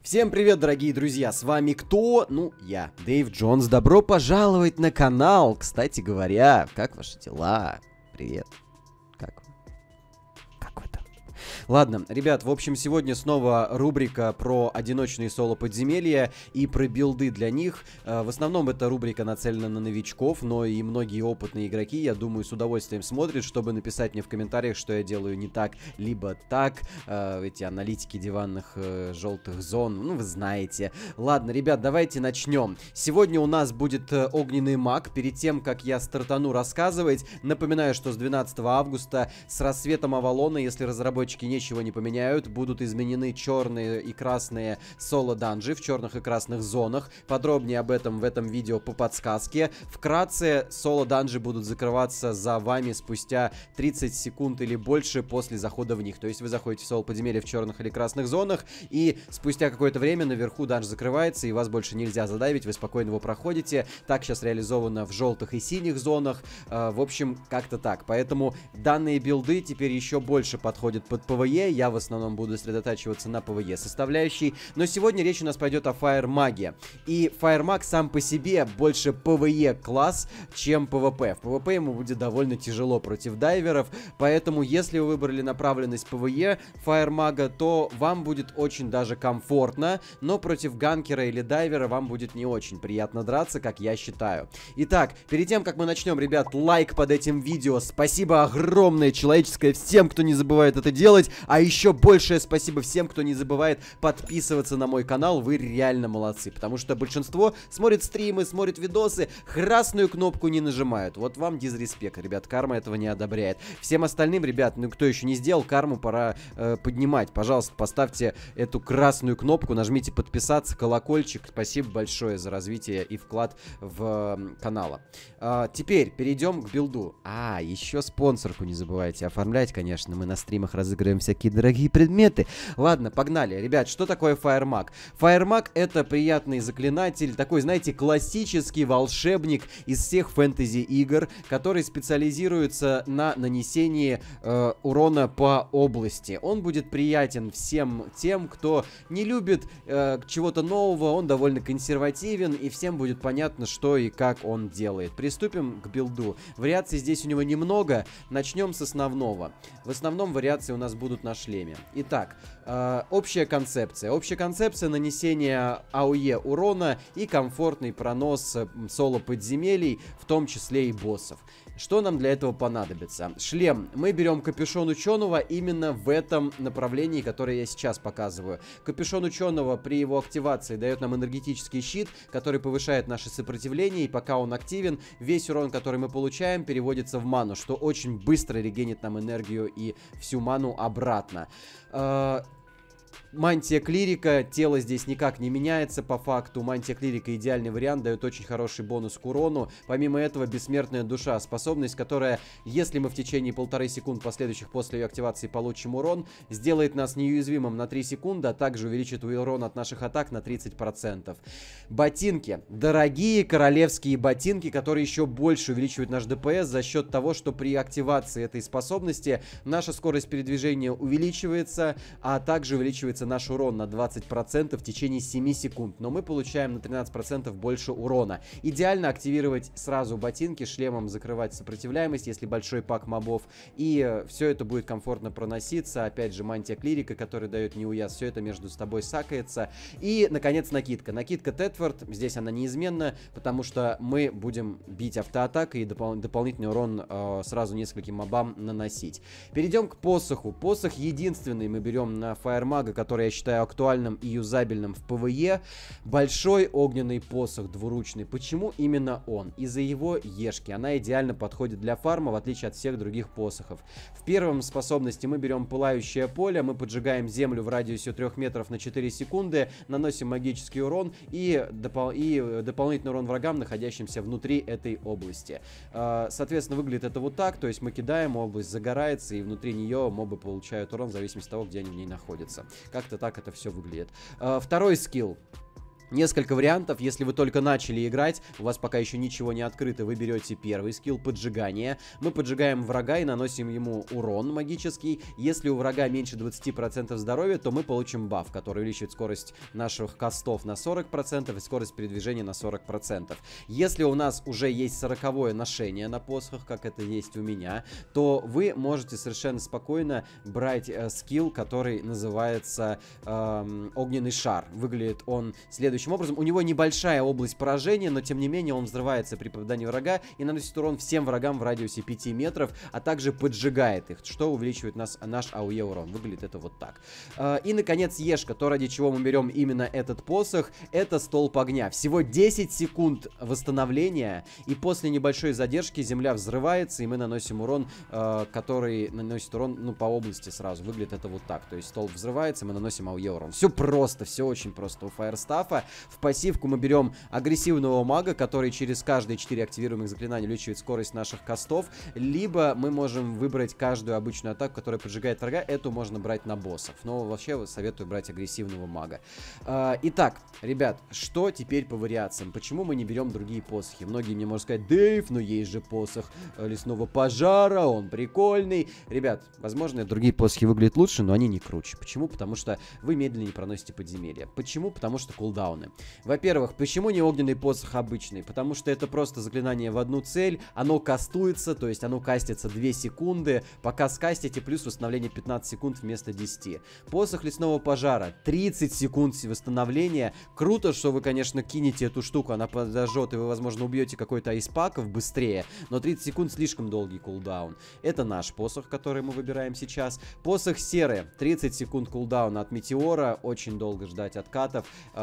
Всем привет, дорогие друзья, с вами кто? Ну, я, Дэйв Джонс. Добро пожаловать на канал. Кстати говоря, как ваши дела? Привет. Как вы? Как вы там? Ладно, ребят, в общем, сегодня снова рубрика про одиночные соло-подземелья и про билды для них. В основном эта рубрика нацелена на новичков, но и многие опытные игроки, я думаю, с удовольствием смотрят, чтобы написать мне в комментариях, что я делаю не так, либо так. Эти аналитики диванных желтых зон, ну, вы знаете. Ладно, ребят, давайте начнем. Сегодня у нас будет огненный маг. Перед тем, как я стартану рассказывать, напоминаю, что с 12 августа с рассветом Авалона, если разработчики ничего не поменяют, будут изменены черные и красные соло-данжи в черных и красных зонах. Подробнее об этом в этом видео по подсказке. Вкратце, соло-данжи будут закрываться за вами спустя 30 секунд или больше после захода в них. То есть вы заходите в соло-подземелье в черных или красных зонах, и спустя какое-то время наверху данж закрывается, и вас больше нельзя задавить, вы спокойно его проходите. Так сейчас реализовано в желтых и синих зонах. В общем, как-то так. Поэтому данные билды теперь еще больше подходят под ПВЕ. Я в основном буду сосредотачиваться на ПВЕ составляющей. Но сегодня речь у нас пойдет о фаер-маге. И фаер-маг сам по себе больше ПВЕ класс, чем ПВП. В ПВП ему будет довольно тяжело против дайверов. Поэтому, если вы выбрали направленность ПВЕ фаер-мага, то вам будет очень даже комфортно. Но против ганкера или дайвера вам будет не очень приятно драться, как я считаю. Итак, перед тем, как мы начнем, ребят, лайк под этим видео. Спасибо огромное человеческое всем, кто не забывает это делать. А еще большее спасибо всем, кто не забывает подписываться на мой канал. Вы реально молодцы. Потому что большинство смотрит стримы, смотрит видосы, красную кнопку не нажимают. Вот вам дизреспект, ребят. Карма этого не одобряет. Всем остальным, ребят, ну кто еще не сделал, карму пора поднимать. Пожалуйста, поставьте эту красную кнопку, нажмите подписаться, колокольчик. Спасибо большое за развитие и вклад в канал. Теперь перейдем к билду. Еще спонсорку не забывайте оформлять, конечно. Мы на стримах разыгрываем всякие дорогие предметы. Ладно, погнали. Ребят, что такое фаер-маг? Фаер-маг — это приятный заклинатель, такой, знаете, классический волшебник из всех фэнтези-игр, который специализируется на нанесении урона по области. Он будет приятен всем тем, кто не любит чего-то нового, он довольно консервативен, и всем будет понятно, что и как он делает. Приступим к билду. Вариаций здесь у него немного. Начнем с основного. В основном вариации у нас будут на шлеме. Итак, общая концепция. Общая концепция нанесения АОЕ урона и комфортный пронос соло-подземелий, в том числе и боссов. Что нам для этого понадобится? Шлем. Мы берем капюшон ученого именно в этом направлении, которое я сейчас показываю. Капюшон ученого при его активации дает нам энергетический щит, который повышает наше сопротивление, и пока он активен, весь урон, который мы получаем, переводится в ману, что очень быстро регенит нам энергию и всю ману обратно. Мантия клирика, тело здесь никак не меняется по факту. Мантия клирика идеальный вариант, дает очень хороший бонус к урону. Помимо этого, бессмертная душа, способность, которая, если мы в течение 1,5 секунд последующих после ее активации получим урон, сделает нас неуязвимым на 3 секунды, а также увеличит урон от наших атак на 30%. Ботинки. Дорогие королевские ботинки, которые еще больше увеличивают наш ДПС за счет того, что при активации этой способности наша скорость передвижения увеличивается, а также увеличивается наш урон на 20% в течение 7 секунд, но мы получаем на 13% больше урона. Идеально активировать сразу ботинки, шлемом закрывать сопротивляемость, если большой пак мобов, и все это будет комфортно проноситься. Опять же, мантия клирика, которая дает неуяз, все это между собой сакается. И, наконец, накидка. Накидка Тетфорд, здесь она неизменна, потому что мы будем бить автоатакой и дополнительный урон сразу нескольким мобам наносить. Перейдем к посоху. Посох единственный мы берем на фаер-мага, который я считаю актуальным и юзабельным в ПВЕ. Большой огненный посох двуручный. Почему именно он? Из-за его ешки. Она идеально подходит для фарма, в отличие от всех других посохов. В первом способности мы берем пылающее поле, мы поджигаем землю в радиусе 3 метров на 4 секунды, наносим магический урон и дополнительный урон врагам, находящимся внутри этой области. Соответственно, выглядит это вот так, то есть мы кидаем, область загорается, и внутри нее мобы получают урон в зависимости от того, где они в ней находятся. Как-то так это все выглядит. Второй скилл. Несколько вариантов, если вы только начали играть, у вас пока еще ничего не открыто, вы берете первый скилл поджигание. Мы поджигаем врага и наносим ему урон магический. Если у врага меньше 20% здоровья, то мы получим баф, который увеличивает скорость наших кастов на 40% и скорость передвижения на 40%. Если у нас уже есть 40-е ношение на посохах, как это есть у меня, то вы можете совершенно спокойно брать скилл, который называется огненный шар. Выглядит он следующим образом. У него небольшая область поражения, но тем не менее он взрывается при попадании врага и наносит урон всем врагам в радиусе 5 метров, а также поджигает их, что увеличивает наш АОЕ урон. Выглядит это вот так. И, наконец, Ешка, то, ради чего мы берем именно этот посох, это столб огня. Всего 10 секунд восстановления, и после небольшой задержки земля взрывается, и мы наносим урон, который наносит урон, ну, по области сразу. Выглядит это вот так. То есть столб взрывается, мы наносим АОЕ урон. Все просто, все очень просто у Фаерстафа. В пассивку мы берем агрессивного мага, который через каждые 4 активируемых заклинания увеличивает скорость наших кастов. Либо мы можем выбрать каждую обычную атаку, которая поджигает врага. Эту можно брать на боссов. Но вообще советую брать агрессивного мага. Итак, ребят, что теперь по вариациям? Почему мы не берем другие посохи? Многие мне могут сказать: Дэйв, но есть же посох лесного пожара, он прикольный. Ребят, возможно, другие посохи выглядят лучше, но они не круче. Почему? Потому что вы медленнее проносите подземелья. Почему? Потому что кулдауны. Во-первых, почему не огненный посох обычный? Потому что это просто заклинание в одну цель, оно кастуется, то есть оно кастится 2 секунды, пока скастите, плюс восстановление 15 секунд вместо 10. Посох лесного пожара, 30 секунд восстановления. Круто, что вы, конечно, кинете эту штуку, она подожжет, и вы, возможно, убьете какой-то айспаков быстрее, но 30 секунд слишком долгий кулдаун. Это наш посох, который мы выбираем сейчас. Посох серый, 30 секунд кулдауна от метеора, очень долго ждать откатов.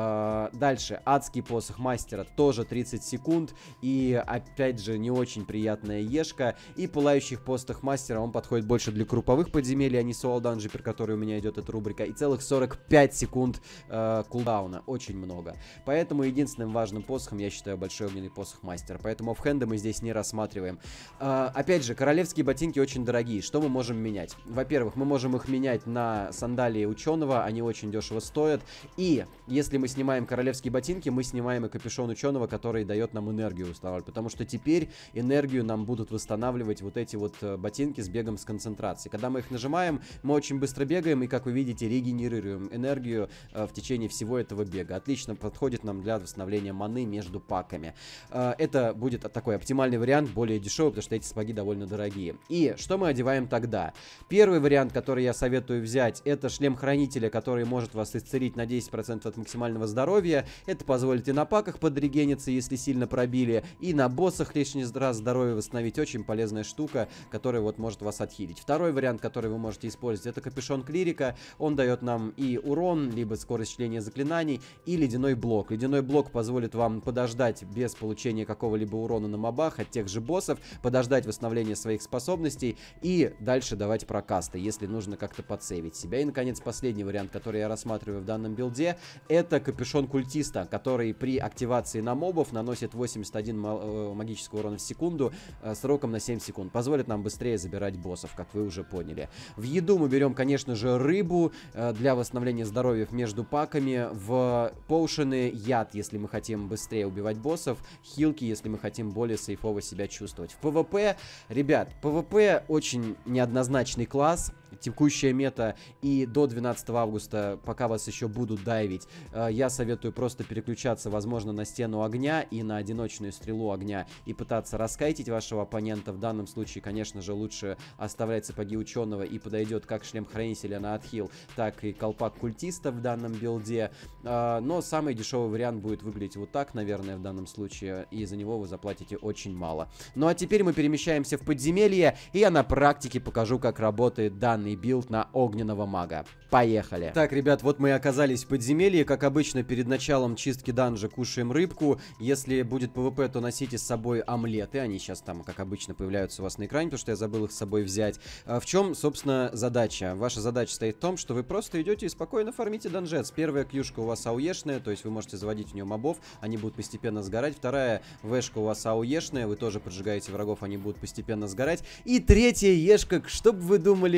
Дальше, адский посох мастера, тоже 30 секунд, и опять же не очень приятная ешка. И пылающих посох мастера, он подходит больше для групповых подземелий, а не Soul Dungeon, при которой у меня идет эта рубрика. И целых 45 секунд кулдауна, очень много. Поэтому единственным важным посохом я считаю большой огненный посох мастера, поэтому оффхенда мы здесь не рассматриваем. Опять же, королевские ботинки очень дорогие, что мы можем менять? Во-первых, мы можем их менять на сандалии ученого, они очень дешево стоят, и если мы снимаем королевские ботинки, мы снимаем и капюшон ученого, который дает нам энергию восстанавливать, потому что теперь энергию нам будут восстанавливать вот эти вот ботинки с бегом с концентрацией. Когда мы их нажимаем, мы очень быстро бегаем и, как вы видите, регенерируем энергию в течение всего этого бега. Отлично подходит нам для восстановления маны между паками. Это будет такой оптимальный вариант, более дешевый, потому что эти сапоги довольно дорогие. И что мы одеваем тогда? Первый вариант, который я советую взять, это шлем хранителя, который может вас исцелить на 10% от максимального здоровья. Это позволит и на паках подрегениться, если сильно пробили, и на боссах лишний раз здоровье восстановить. Очень полезная штука, которая вот может вас отхилить. Второй вариант, который вы можете использовать, это капюшон клирика. Он дает нам и урон, либо скорость чтения заклинаний, и ледяной блок. Ледяной блок позволит вам подождать без получения какого-либо урона на мобах от тех же боссов, подождать восстановления своих способностей и дальше давать прокасты, если нужно как-то подсейвить себя. И, наконец, последний вариант, который я рассматриваю в данном билде, это капюшон культиста, который при активации на мобов наносит 81 магического урона в секунду сроком на 7 секунд. Позволит нам быстрее забирать боссов, как вы уже поняли. В еду мы берем, конечно же, рыбу для восстановления здоровья между паками, в поушены яд, если мы хотим быстрее убивать боссов, хилки, если мы хотим более сейфово себя чувствовать. В ПВП, ребят, ПВП очень неоднозначный класс. Текущая мета и до 12 августа, пока вас еще будут дайвить, я советую просто переключаться, возможно, на стену огня и на одиночную стрелу огня и пытаться раскайтить вашего оппонента. В данном случае, конечно же, лучше оставлять сапоги ученого, и подойдет как шлем хранителя на отхил, так и колпак культиста в данном билде. Но самый дешевый вариант будет выглядеть вот так, наверное, в данном случае, и за него вы заплатите очень мало. Ну а теперь мы перемещаемся в подземелье, и я на практике покажу, как работает данный билд на огненного мага. Поехали! Так, ребят, вот мы и оказались в подземелье. Как обычно, перед началом чистки данжа кушаем рыбку. Если будет ПВП, то носите с собой омлеты. Они сейчас там, как обычно, появляются у вас на экране, потому что я забыл их с собой взять. В чем, собственно, задача? Ваша задача стоит в том, что вы просто идете и спокойно фармите данжец. Первая кьюшка у вас ауешная, то есть вы можете заводить в нее мобов, они будут постепенно сгорать. Вторая вешка у вас ауешная, вы тоже поджигаете врагов, они будут постепенно сгорать. И третья ешка, что бы вы думали,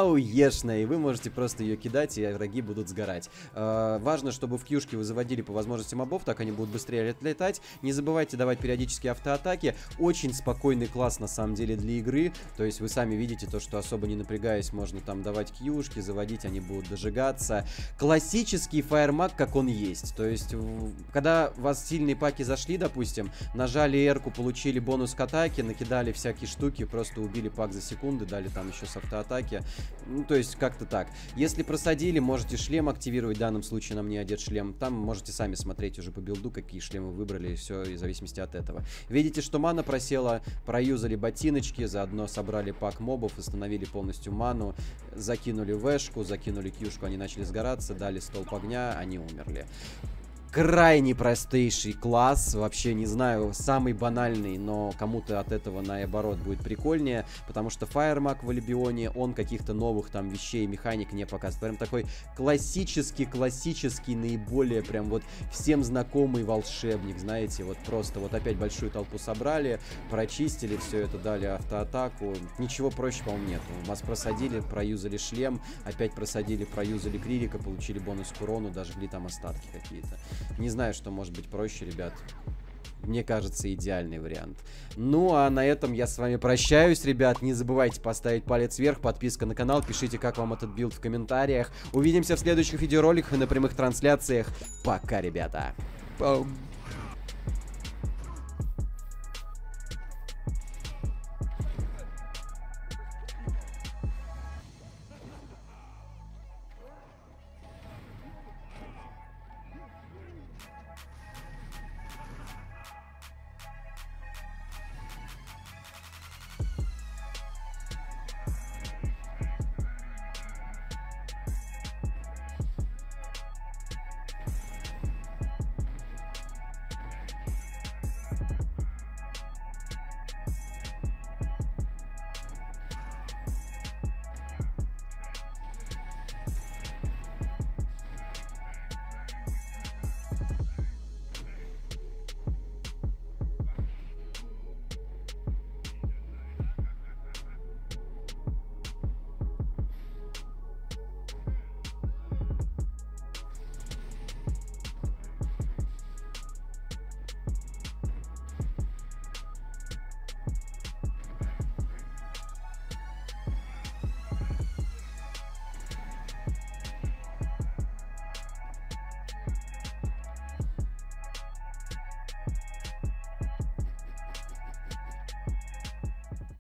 ауешная, и вы можете просто ее кидать, и враги будут сгорать. Важно, чтобы в кьюшке вы заводили по возможности мобов, так они будут быстрее отлетать. Не забывайте давать периодически автоатаки. Очень спокойный класс, на самом деле, для игры. То есть вы сами видите то, что особо не напрягаясь, можно там давать кьюшки, заводить, они будут дожигаться. Классический фаермаг, как он есть. То есть, когда у вас сильные паки зашли, допустим, нажали R-ку, получили бонус к атаке, накидали всякие штуки, просто убили пак за секунды, дали там еще с автоатаки. Ну, то есть, как-то так. Если просадили, можете шлем активировать. В данном случае на мне одет шлем. Там можете сами смотреть уже по билду, какие шлемы выбрали, и все, и в зависимости от этого. Видите, что мана просела, проюзали ботиночки, заодно собрали пак мобов, восстановили полностью ману, закинули вэшку, закинули кьюшку, они начали сгораться, дали столб огня, они умерли. Крайне простейший класс, вообще не знаю, самый банальный, но кому-то от этого наоборот будет прикольнее, потому что фаермаг в Альбионе, он каких-то новых там вещей, механик не показывает. Прям такой классический, наиболее прям вот всем знакомый волшебник, знаете, вот просто вот опять большую толпу собрали, прочистили все это, дали автоатаку, ничего проще, по-моему, нету. Вас просадили, проюзали шлем, опять просадили, проюзали кририка, получили бонус к урону, дожгли там остатки какие-то. Не знаю, что может быть проще, ребят. Мне кажется, идеальный вариант. Ну, а на этом я с вами прощаюсь, ребят. Не забывайте поставить палец вверх, подписка на канал. Пишите, как вам этот билд в комментариях. Увидимся в следующих видеороликах и на прямых трансляциях. Пока, ребята. Пау.